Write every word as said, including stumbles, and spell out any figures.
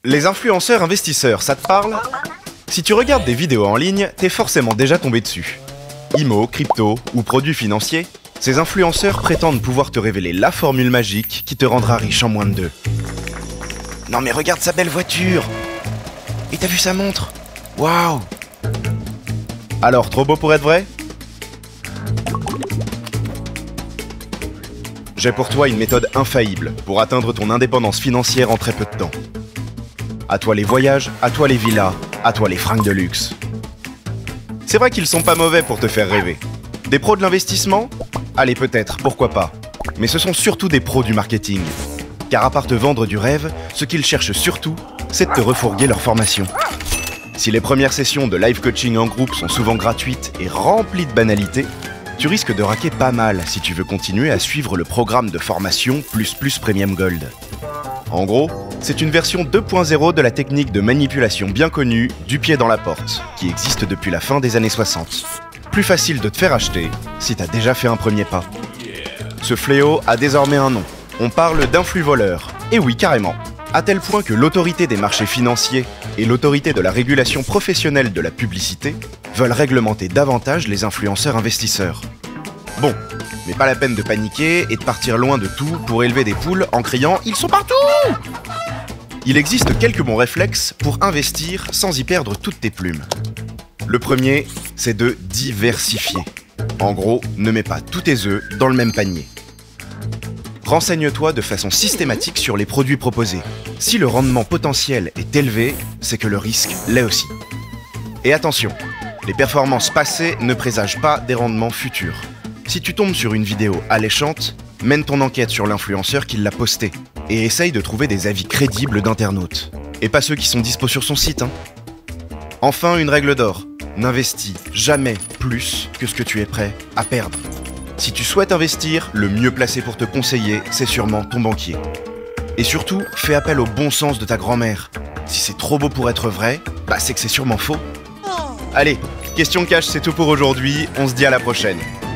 Les influenceurs investisseurs, ça te parle? Si tu regardes des vidéos en ligne, t'es forcément déjà tombé dessus. Imo, crypto ou produits financiers, ces influenceurs prétendent pouvoir te révéler la formule magique qui te rendra riche en moins de deux. Non mais regarde sa belle voiture! Et t'as vu sa montre? Waouh! Alors, trop beau pour être vrai? J'ai pour toi une méthode infaillible pour atteindre ton indépendance financière en très peu de temps. À toi les voyages, à toi les villas, à toi les fringues de luxe. C'est vrai qu'ils sont pas mauvais pour te faire rêver. Des pros de l'investissement? Allez peut-être, pourquoi pas. Mais ce sont surtout des pros du marketing. Car à part te vendre du rêve, ce qu'ils cherchent surtout, c'est de te refourguer leur formation. Si les premières sessions de live coaching en groupe sont souvent gratuites et remplies de banalités, tu risques de raquer pas mal si tu veux continuer à suivre le programme de formation Plus Plus Premium Gold. En gros, c'est une version deux point zéro de la technique de manipulation bien connue du pied dans la porte, qui existe depuis la fin des années soixante. Plus facile de te faire acheter si t'as déjà fait un premier pas. Ce fléau a désormais un nom. On parle d'influx voleurs. Et oui, carrément. À tel point que l'autorité des marchés financiers et l'autorité de la régulation professionnelle de la publicité veulent réglementer davantage les influenceurs investisseurs. Bon, mais pas la peine de paniquer et de partir loin de tout pour élever des poules en criant « Ils sont partout !» Il existe quelques bons réflexes pour investir sans y perdre toutes tes plumes. Le premier, c'est de diversifier. En gros, ne mets pas tous tes œufs dans le même panier. Renseigne-toi de façon systématique sur les produits proposés. Si le rendement potentiel est élevé, c'est que le risque l'est aussi. Et attention, les performances passées ne présagent pas des rendements futurs. Si tu tombes sur une vidéo alléchante, mène ton enquête sur l'influenceur qui l'a postée et essaye de trouver des avis crédibles d'internautes. Et pas ceux qui sont dispo sur son site, hein. Enfin, une règle d'or. N'investis jamais plus que ce que tu es prêt à perdre. Si tu souhaites investir, le mieux placé pour te conseiller, c'est sûrement ton banquier. Et surtout, fais appel au bon sens de ta grand-mère. Si c'est trop beau pour être vrai, bah c'est que c'est sûrement faux. Allez, question cash, c'est tout pour aujourd'hui, on se dit à la prochaine.